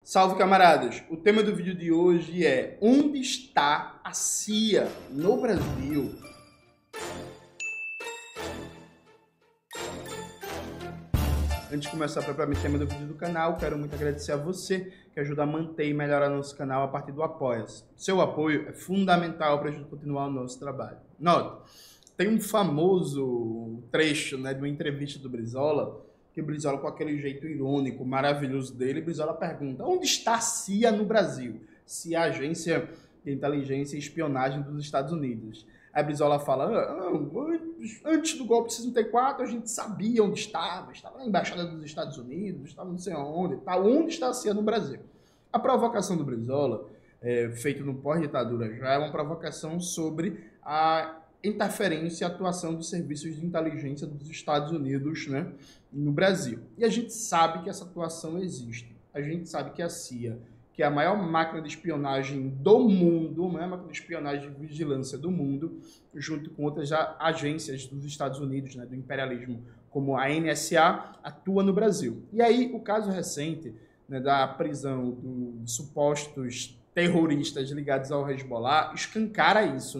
Salve, camaradas! O tema do vídeo de hoje é: onde está a CIA no Brasil? Antes de começar propriamente o tema do vídeo do canal, quero muito agradecer a você que ajuda a manter e melhorar nosso canal a partir do Apoia-se. Seu apoio é fundamental para a gente continuar o nosso trabalho. Nota, tem um famoso trecho, de uma entrevista do Brizola, que o Brizola, com aquele jeito irônico, maravilhoso dele, Brizola pergunta: onde está a CIA no Brasil? CIA, a Agência de Inteligência e Espionagem dos Estados Unidos. Aí Brizola fala: antes do golpe de 64 a gente sabia onde estava na Embaixada dos Estados Unidos, estava não sei onde, onde está a CIA no Brasil? A provocação do Brizola, feita no pós-ditadura já, é uma provocação sobre a interferência e atuação dos serviços de inteligência dos Estados Unidos, no Brasil. E a gente sabe que essa atuação existe. A gente sabe que a CIA, que é a maior máquina de espionagem do mundo, a máquina de espionagem de vigilância do mundo, junto com outras agências dos Estados Unidos, do imperialismo, como a NSA, atua no Brasil. E aí, o caso recente da prisão de supostos terroristas ligados ao Hezbollah escancara isso,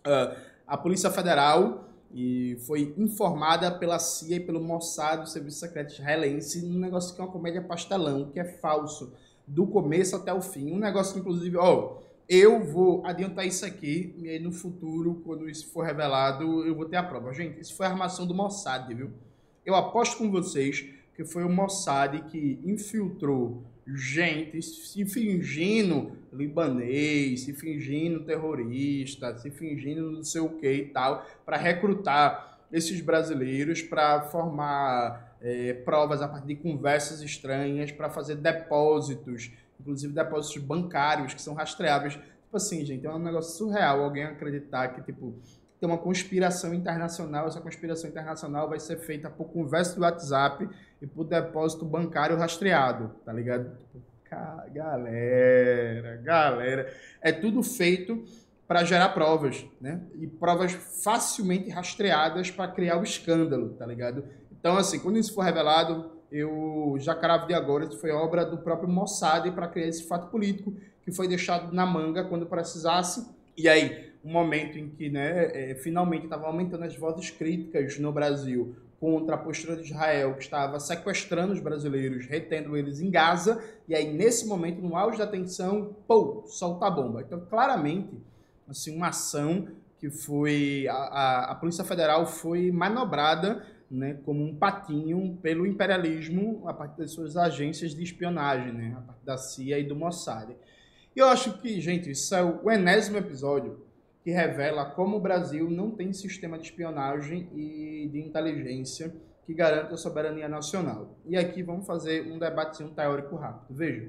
A Polícia Federal foi informada pela CIA e pelo Mossad, o Serviço Secreto Israelense, num negócio que é uma comédia pastelão, que é falso, do começo até o fim. Um negócio que, inclusive, eu vou adiantar isso aqui, e aí no futuro, quando isso for revelado, eu vou ter a prova. Gente, isso foi a armação do Mossad, viu? Eu aposto com vocês que foi o Mossad que infiltrou gente se fingindo libanês, se fingindo terrorista, se fingindo não sei o que e tal, para recrutar esses brasileiros, para formar provas a partir de conversas estranhas, para fazer depósitos, inclusive depósitos bancários que são rastreáveis. Tipo assim, gente, é um negócio surreal alguém acreditar que, tem uma conspiração internacional, essa conspiração internacional vai ser feita por conversa do WhatsApp e por depósito bancário rastreado, tá ligado? Galera, é tudo feito para gerar provas, E provas facilmente rastreadas para criar o escândalo, tá ligado? Então, assim, quando isso for revelado, eu já cravo de agora, isso foi obra do próprio Mossad para criar esse fato político que foi deixado na manga quando precisasse. E aí, um momento em que, finalmente estavam aumentando as vozes críticas no Brasil contra a postura de Israel, que estava sequestrando os brasileiros, retendo eles em Gaza, e aí, nesse momento, no auge da tensão, solta a bomba. Então, claramente, assim, uma ação que foi... A Polícia Federal foi manobrada, como um patinho pelo imperialismo a partir das suas agências de espionagem, a partir da CIA e do Mossad. E eu acho que, gente, isso é o enésimo episódio que revela como o Brasil não tem sistema de espionagem e de inteligência que garanta a soberania nacional. E aqui vamos fazer um debatezinho teórico rápido. Veja,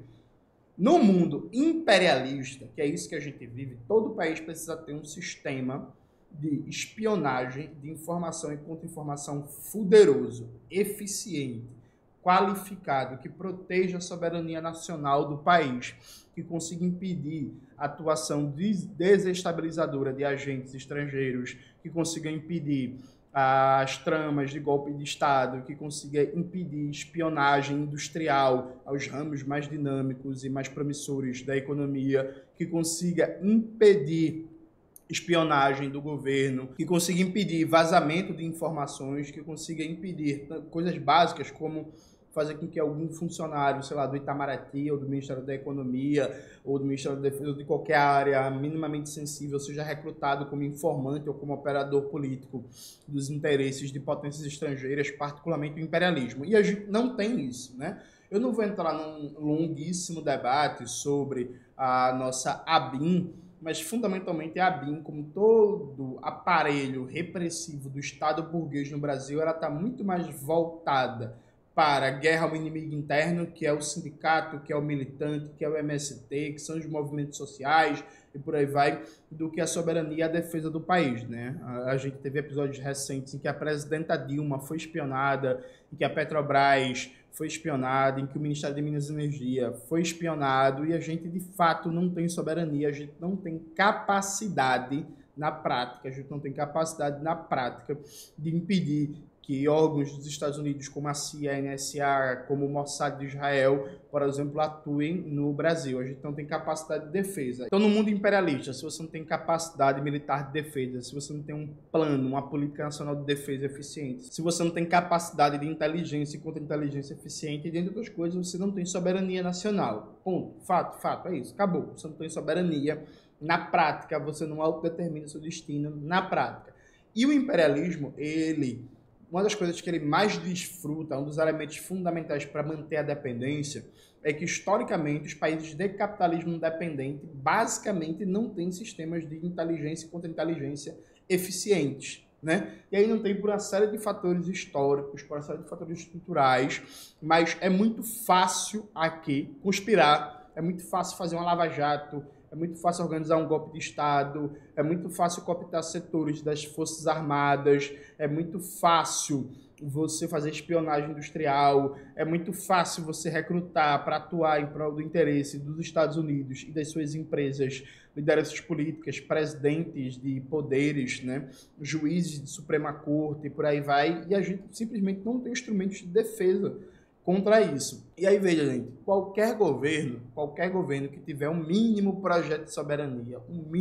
no mundo imperialista, que é isso que a gente vive, todo país precisa ter um sistema de espionagem, de informação e contra-informação poderoso, eficiente, qualificado, que proteja a soberania nacional do país, que consiga impedir a atuação desestabilizadora de agentes estrangeiros, que consiga impedir as tramas de golpe de Estado, que consiga impedir espionagem industrial aos ramos mais dinâmicos e mais promissores da economia, que consiga impedir espionagem do governo, que consiga impedir vazamento de informações, que consiga impedir coisas básicas como fazer com que algum funcionário, do Itamaraty, ou do Ministério da Economia, ou do Ministério da Defesa, ou de qualquer área minimamente sensível, seja recrutado como informante ou como operador político dos interesses de potências estrangeiras, particularmente o imperialismo. E a gente não tem isso, Eu não vou entrar num longuíssimo debate sobre a nossa ABIN, mas fundamentalmente a ABIN, como todo aparelho repressivo do Estado burguês no Brasil, ela está muito mais voltada para a guerra ao inimigo interno, que é o sindicato, que é o militante, que é o MST, que são os movimentos sociais e por aí vai, do que a soberania e a defesa do país, A gente teve episódios recentes em que a presidenta Dilma foi espionada, em que a Petrobras foi espionada, em que o Ministério de Minas e Energia foi espionado, e a gente, de fato, não tem soberania, a gente não tem capacidade na prática, de impedir que órgãos dos Estados Unidos, como a CIA, a NSA, como o Mossad de Israel, por exemplo, atuem no Brasil. A gente não tem capacidade de defesa. Então, no mundo imperialista, se você não tem capacidade militar de defesa, se você não tem um plano, uma política nacional de defesa eficiente, se você não tem capacidade de inteligência e contra-inteligência eficiente, e, dentre outras coisas, você não tem soberania nacional. Ponto. Fato. É isso. Acabou. Você não tem soberania. Na prática, você não autodetermina seu destino na prática. E o imperialismo, uma das coisas que ele mais desfruta, um dos elementos fundamentais para manter a dependência, é que, historicamente, os países de capitalismo dependente basicamente não têm sistemas de inteligência e contra-inteligência eficientes, né? E aí não tem por uma série de fatores históricos, por uma série de fatores estruturais, mas é muito fácil aqui conspirar, é muito fácil fazer uma lava-jato, é muito fácil organizar um golpe de Estado, é muito fácil cooptar setores das Forças Armadas, é muito fácil você fazer espionagem industrial, é muito fácil você recrutar para atuar em prol do interesse dos Estados Unidos e das suas empresas, lideranças políticas, presidentes de poderes, né, juízes de Suprema Corte e por aí vai, e a gente simplesmente não tem instrumentos de defesa contra isso. E aí, veja, gente, qualquer governo que tiver um mínimo projeto de soberania,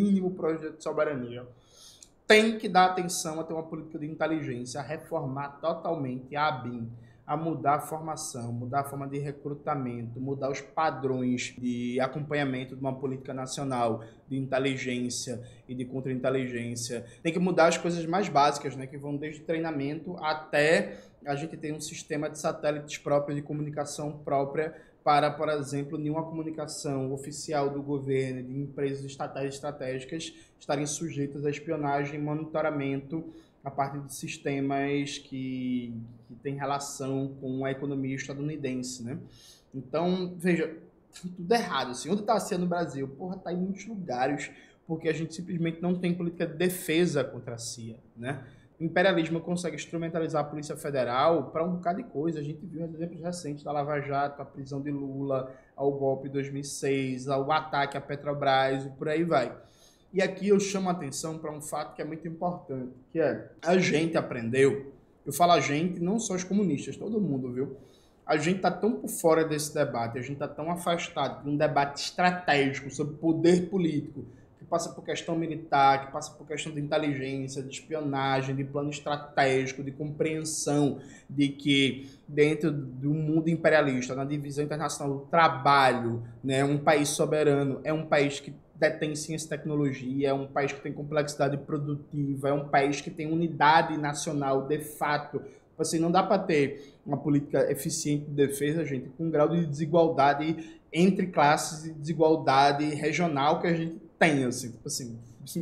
tem que dar atenção a ter uma política de inteligência, a reformar totalmente a ABIN, a mudar a formação, mudar a forma de recrutamento, mudar os padrões de acompanhamento de uma política nacional de inteligência e de contra-inteligência. Tem que mudar as coisas mais básicas, né, que vão desde treinamento até a gente ter um sistema de satélites próprio, de comunicação própria, para, por exemplo, nenhuma comunicação oficial do governo, de empresas estatais estratégicas, estarem sujeitas a espionagem e monitoramento a partir de sistemas que têm relação com a economia estadunidense, né? Então, veja, tá tudo errado. Assim. Onde está a CIA no Brasil? Porra, tá em muitos lugares, porque a gente simplesmente não tem política de defesa contra a CIA, né? O imperialismo consegue instrumentalizar a Polícia Federal para um bocado de coisa. A gente viu exemplos recentes da Lava Jato, a prisão de Lula, ao golpe de 2006, ao ataque à Petrobras e por aí vai. E aqui eu chamo a atenção para um fato que é muito importante, que é, a gente aprendeu, eu falo a gente, não só os comunistas, todo mundo, viu? A gente está tão por fora desse debate, a gente está tão afastado de um debate estratégico sobre poder político, que passa por questão militar, que passa por questão de inteligência, de espionagem, de plano estratégico, de compreensão de que dentro do mundo imperialista, na divisão internacional do trabalho, né, um país soberano é um país que detém ciência e tecnologia, é um país que tem complexidade produtiva, é um país que tem unidade nacional de fato. Assim, não dá para ter uma política eficiente de defesa, gente, com um grau de desigualdade entre classes e desigualdade regional que a gente tem, assim, tipo assim,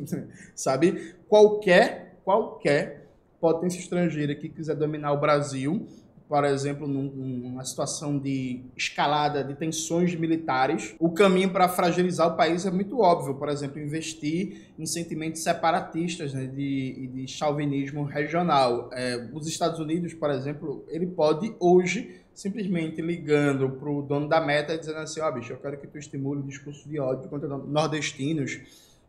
sabe? Qualquer potência estrangeira que quiser dominar o Brasil, por exemplo, numa situação de escalada de tensões militares, o caminho para fragilizar o país é muito óbvio. Por exemplo, investir em sentimentos separatistas, né, de chauvinismo regional. Os Estados Unidos, por exemplo, ele pode hoje simplesmente ligando para o dono da Meta e dizendo assim, ó, bicho, eu quero que tu estimule o discurso de ódio contra nordestinos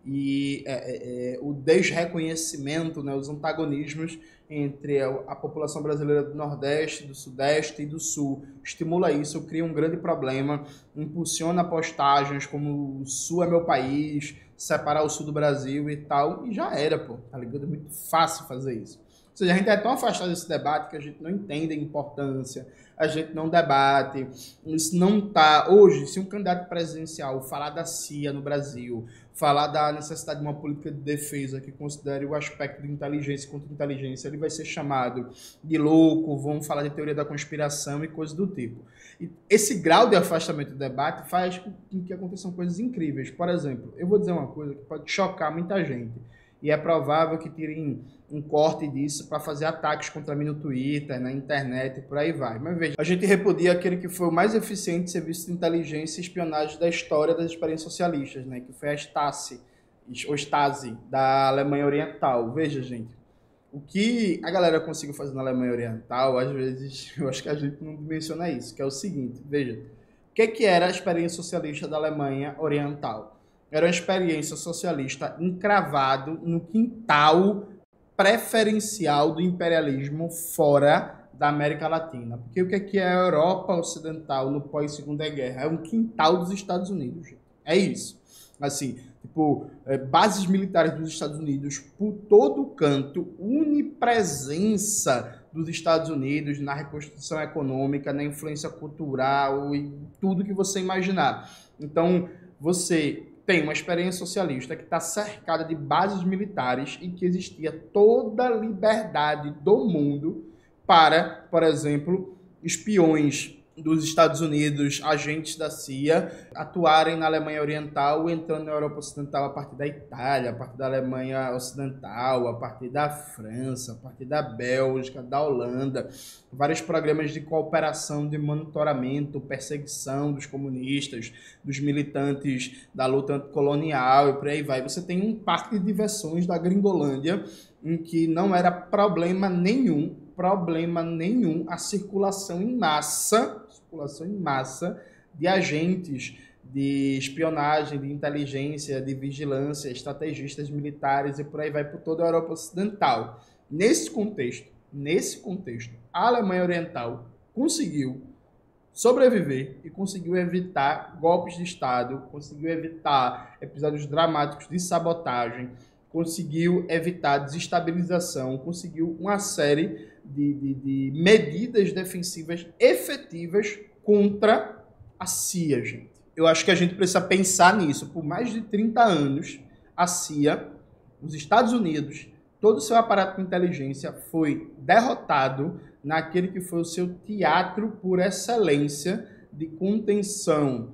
e o desreconhecimento, né, os antagonismos entre a população brasileira do Nordeste, do Sudeste e do Sul. Estimula isso, cria um grande problema, impulsiona postagens como o Sul é meu país, separar o Sul do Brasil e tal, e já era, pô, tá ligado? É muito fácil fazer isso. Ou seja, a gente é tão afastado desse debate que a gente não entende a importância, a gente não debate, isso não tá... Hoje, se um candidato presidencial falar da CIA no Brasil, falar da necessidade de uma política de defesa que considere o aspecto de inteligência e contra-inteligência, ele vai ser chamado de louco, vão falar de teoria da conspiração e coisas do tipo. E esse grau de afastamento do debate faz com que aconteçam coisas incríveis. Por exemplo, eu vou dizer uma coisa que pode chocar muita gente, e é provável que tirem um corte disso para fazer ataques contra mim no Twitter, na internet e por aí vai. Mas veja, a gente repudia aquele que foi o mais eficiente serviço de inteligência e espionagem da história das experiências socialistas, né? Que foi a Stasi, ou Stasi, da Alemanha Oriental. Veja, gente, o que a galera conseguiu fazer na Alemanha Oriental, às vezes, eu acho que a gente não menciona isso, que é o seguinte, veja, o que era a experiência socialista da Alemanha Oriental? Era uma experiência socialista encravado no quintal preferencial do imperialismo fora da América Latina. Porque o que é a Europa Ocidental no pós-Segunda Guerra? É um quintal dos Estados Unidos, gente. É isso. Assim, tipo, bases militares dos Estados Unidos por todo canto, onipresença dos Estados Unidos na reconstrução econômica, na influência cultural e tudo que você imaginar. Então, você tem uma experiência socialista que está cercada de bases militares e que existia toda a liberdade do mundo para, por exemplo, espiões dos Estados Unidos, agentes da CIA, atuarem na Alemanha Oriental, entrando na Europa Ocidental a partir da Itália, a partir da Alemanha Ocidental, a partir da França, a partir da Bélgica, da Holanda, vários programas de cooperação, de monitoramento, perseguição dos comunistas, dos militantes da luta anticolonial e por aí vai. Você tem um parque de diversões da Gringolândia, em que não era problema nenhum a circulação em massa de agentes de espionagem, de inteligência, de vigilância, estrategistas militares e por aí vai por toda a Europa Ocidental. Nesse contexto, a Alemanha Oriental conseguiu sobreviver e conseguiu evitar golpes de Estado, conseguiu evitar episódios dramáticos de sabotagem, conseguiu evitar desestabilização, conseguiu uma série de medidas defensivas efetivas contra a CIA, gente. Eu acho que a gente precisa pensar nisso. Por mais de 30 anos, a CIA, os Estados Unidos, todo o seu aparato de inteligência foi derrotado naquele que foi o seu teatro por excelência de contenção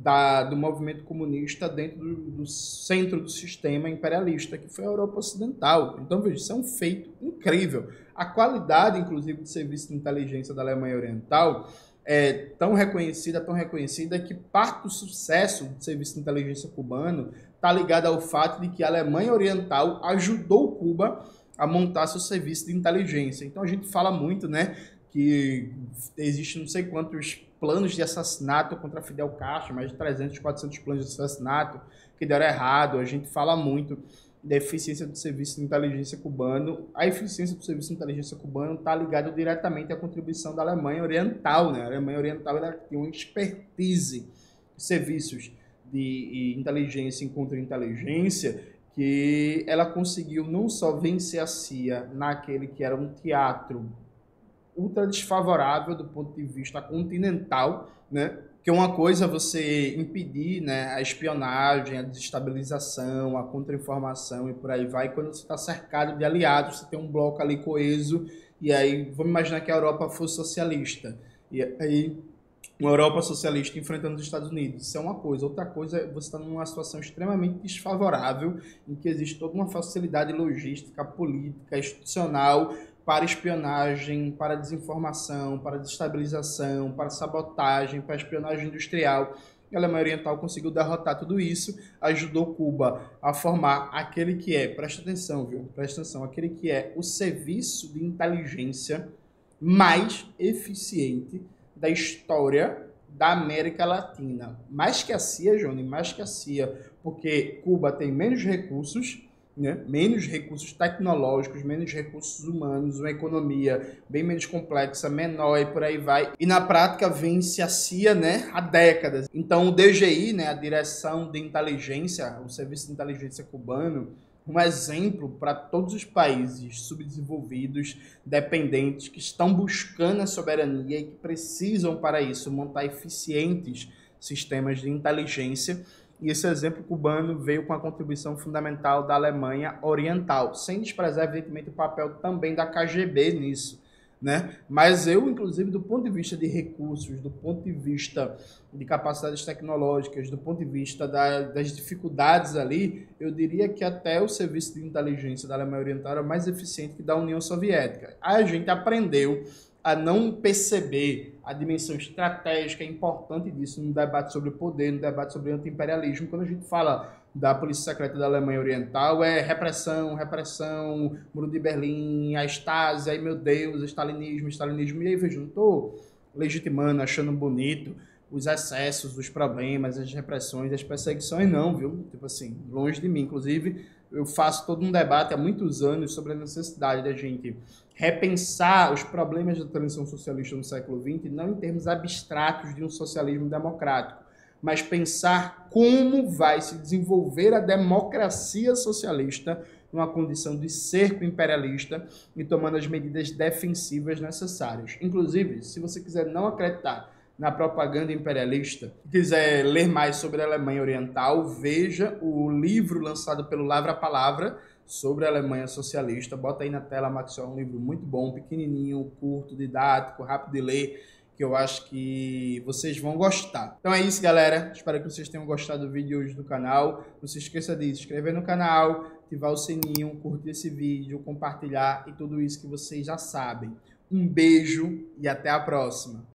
do movimento comunista dentro do centro do sistema imperialista, que foi a Europa Ocidental. Então, veja, isso é um feito incrível. A qualidade, inclusive, do serviço de inteligência da Alemanha Oriental é tão reconhecida que parte do sucesso do serviço de inteligência cubano está ligado ao fato de que a Alemanha Oriental ajudou Cuba a montar seu serviço de inteligência. Então, a gente fala muito, né, que existe não sei quantos planos de assassinato contra Fidel Castro, mais de 300, 400 planos de assassinato que deram errado. A gente fala muito da eficiência do serviço de inteligência cubano. A eficiência do serviço de inteligência cubano está ligada diretamente à contribuição da Alemanha Oriental, né? A Alemanha Oriental ela tem uma expertise de serviços de inteligência e contra-inteligência que ela conseguiu não só vencer a CIA naquele que era um teatro ultra desfavorável do ponto de vista continental, né? Que uma coisa é você impedir, né, a espionagem, a desestabilização, a contra-informação e por aí vai. Quando você está cercado de aliados, você tem um bloco ali coeso, e aí vamos imaginar que a Europa fosse socialista. E aí uma Europa socialista enfrentando os Estados Unidos. Isso é uma coisa. Outra coisa é você estar numa situação extremamente desfavorável, em que existe toda uma facilidade logística, política, institucional, para espionagem, para desinformação, para desestabilização, para sabotagem, para espionagem industrial. E a Alemanha Oriental conseguiu derrotar tudo isso, ajudou Cuba a formar aquele que é, presta atenção, viu? Presta atenção, aquele que é o serviço de inteligência mais eficiente da história da América Latina. Mais que a CIA, Johnny, mais que a CIA, porque Cuba tem menos recursos, né? Menos recursos tecnológicos, menos recursos humanos, uma economia bem menos complexa, menor e por aí vai. E na prática vence a CIA, né, há décadas. Então o DGI, né, a Direção de Inteligência, o Serviço de Inteligência cubano, um exemplo para todos os países subdesenvolvidos, dependentes, que estão buscando a soberania e que precisam para isso montar eficientes sistemas de inteligência. E esse exemplo cubano veio com a contribuição fundamental da Alemanha Oriental, sem desprezar, evidentemente, o papel também da KGB nisso, né? Mas eu, inclusive, do ponto de vista de recursos, do ponto de vista de capacidades tecnológicas, do ponto de vista das dificuldades ali, eu diria que até o serviço de inteligência da Alemanha Oriental era mais eficiente que da União Soviética. A gente aprendeu a não perceber a dimensão estratégica importante disso no debate sobre poder, no debate sobre anti-imperialismo. Quando a gente fala da polícia secreta da Alemanha Oriental, é repressão, Muro de Berlim, a Stasi, ai meu Deus, stalinismo, e aí veja, não estou legitimando, achando bonito os excessos, os problemas, as repressões, as perseguições, não, viu? Tipo assim, longe de mim, inclusive, eu faço todo um debate há muitos anos sobre a necessidade da gente repensar os problemas da transição socialista no século XX, não em termos abstratos de um socialismo democrático, mas pensar como vai se desenvolver a democracia socialista numa condição de cerco imperialista e tomando as medidas defensivas necessárias. Inclusive, se você quiser não acreditar na propaganda imperialista, quiser ler mais sobre a Alemanha Oriental, veja o livro lançado pelo Lavra Palavra sobre a Alemanha socialista. Bota aí na tela, Maxwell, é um livro muito bom, pequenininho, curto, didático, rápido de ler, que eu acho que vocês vão gostar. Então é isso, galera. Espero que vocês tenham gostado do vídeo hoje do canal. Não se esqueça de se inscrever no canal, ativar o sininho, curtir esse vídeo, compartilhar e tudo isso que vocês já sabem. Um beijo e até a próxima.